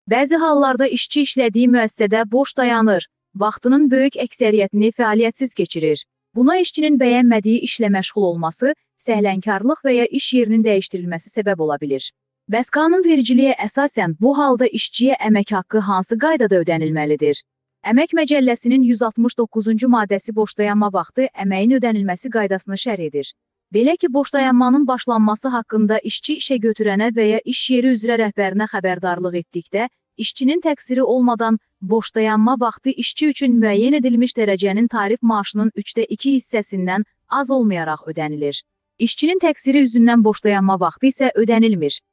Bəzi hallarda işçi işlədiyi müəssisədə boş dayanır, vaxtının böyük əksəriyyətini fəaliyyətsiz keçirir. Buna işçinin bəyənmədiyi işlə məşğul olması, səhlənkarlıq və ya iş yerinin dəyişdirilməsi səbəb ola bilir. Bəs qanunvericiliyə əsasən bu halda işçiyə əmək haqqı hansı qaydada ödənilməlidir? Əmək Məcəlləsinin 169-cu maddəsi boşdayanma vaxtı əməyin ödənilməsi qaydasını şərh edir. Belə ki, boşdayanmanın başlanması haqqında işçi işə götürənə və ya iş yeri üzrə rəhbərinə xəbərdarlıq etdikdə, işçinin təqsiri olmadan boşdayanma vaxtı işçi üçün müəyyən edilmiş dərəcənin tarif maaşının 2/3 hissəsindən az olmayaraq ödənilir. İşçinin təqsiri üzündən boşdayanma vaxtı isə ödənilmir.